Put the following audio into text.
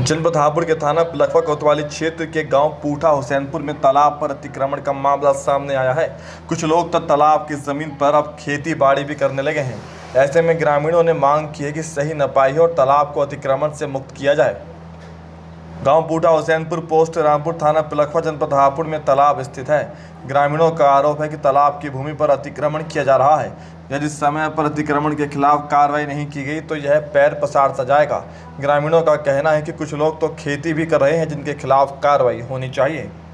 जनपद हापुड़ के थाना पिलखवा कोतवाली क्षेत्र के गांव पूठा हुसैनपुर में तालाब पर अतिक्रमण का मामला सामने आया है। कुछ लोग तो तालाब की जमीन पर अब खेती बाड़ी भी करने लगे हैं। ऐसे में ग्रामीणों ने मांग की है कि सही नपाई हो और तालाब को अतिक्रमण से मुक्त किया जाए। गांव पूठा हुसैनपुर पोस्ट रामपुर थाना पिलखवा जनपद हापुड़ में तालाब स्थित है। ग्रामीणों का आरोप है कि तालाब की भूमि पर अतिक्रमण किया जा रहा है। यदि समय पर अतिक्रमण के खिलाफ कार्रवाई नहीं की गई तो यह पैर पसार जाएगा। ग्रामीणों का कहना है कि कुछ लोग तो खेती भी कर रहे हैं जिनके खिलाफ कार्रवाई होनी चाहिए।